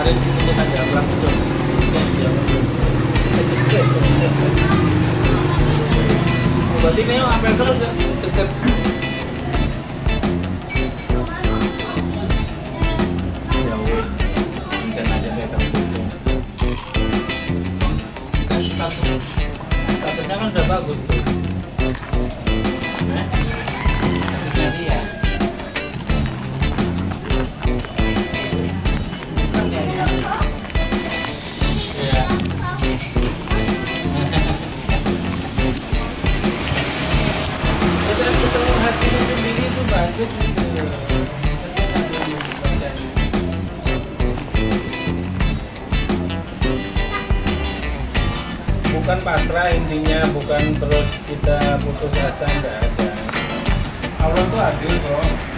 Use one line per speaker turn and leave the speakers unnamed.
kemarin kita jalan itu berarti ini apel terus ya deket ya wes bisa aja deh kamu kan statusnya kan udah bagus tuh statusnya dia hati sendiri itu bagus gitu. Bukan pasrah intinya, bukan terus kita putus asa, nggak ada. Allah tuh adil bro.